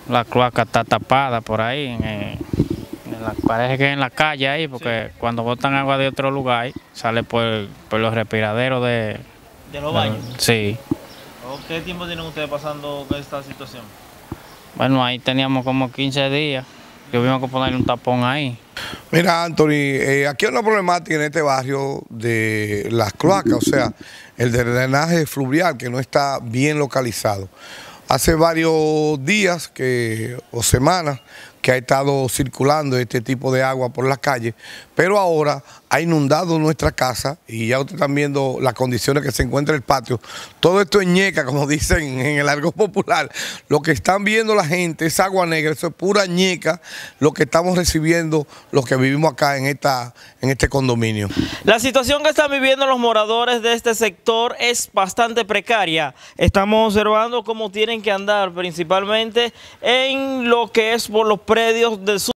La cloaca está tapada por ahí, parece que en la calle ahí, porque cuando botan agua de otro lugar, sale por los respiraderos ¿De los baños? Sí. ¿Qué tiempo tienen ustedes pasando con esta situación? Bueno, ahí teníamos como 15 días. Tuvimos que ponerle un tapón ahí. Mira, Anthony, aquí hay una problemática en este barrio de las cloacas, o sea, el drenaje fluvial que no está bien localizado. Hace varios días o semanas que ha estado circulando este tipo de agua por las calles, pero ahora ha inundado nuestra casa y ya ustedes están viendo las condiciones que se encuentra el patio. Todo esto es ñeca, como dicen en el argot popular. Lo que están viendo la gente es agua negra, eso es pura ñeca, lo que estamos recibiendo los que vivimos acá en este condominio. La situación que están viviendo los moradores de este sector es bastante precaria. Estamos observando cómo tienen que andar principalmente en lo que es por los predios del sur.